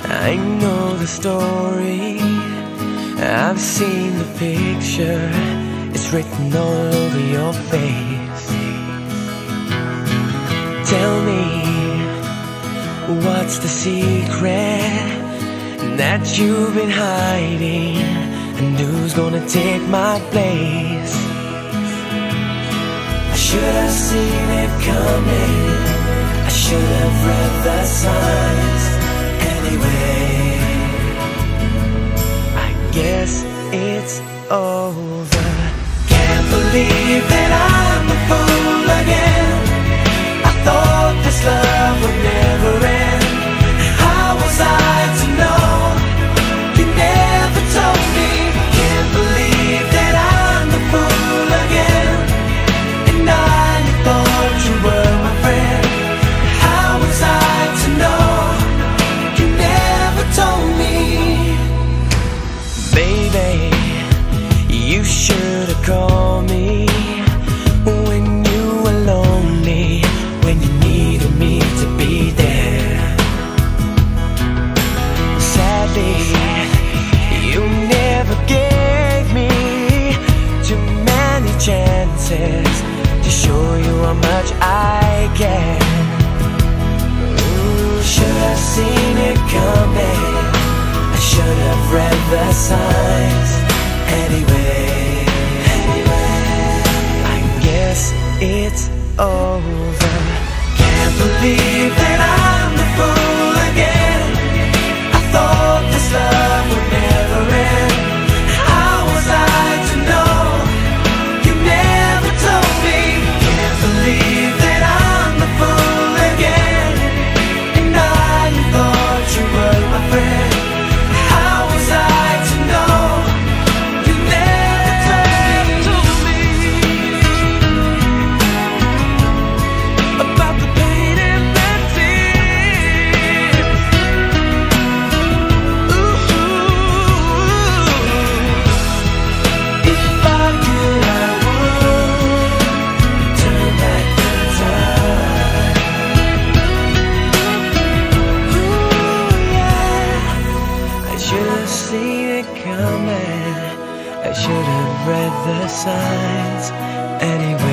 I know the story, I've seen the picture, it's written all over your face. Tell me, what's the secret that you've been hiding, and who's gonna take my place? I should have seen it coming, I should have read the signs. Anyway, I guess it's over. Can't believe that I'm a fool again. I thought this love would never end. How was I to know? You never told me. Can't believe that I'm a fool again, and I thought you were my friend. How was I to know? You never told me. Baby, you should have called me when you were lonely, when you needed me to be there. Sadly, you never gave me too many chances to show you how much I care. Should have seen it coming, I should have read the signs. Anyway, I guess it's over. Can't believe that I'm the fool again. I thought this love would never end. How was I to know? You never told me. Can't believe that I'm the fool again, and I thought you were my friend. How was I to know? You never told me about the pain and the tears. Ooh, if I could, I would turn back the time. Ooh, yeah. I should have seen it coming, I should have read the signs. Anyway,